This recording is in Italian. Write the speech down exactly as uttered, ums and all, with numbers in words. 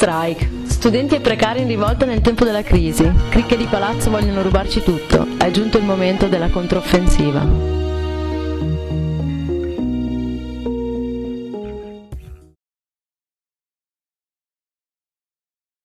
strike. Studenti e precari in rivolta nel tempo della crisi. Cricche di palazzo vogliono rubarci tutto. È giunto il momento della controffensiva.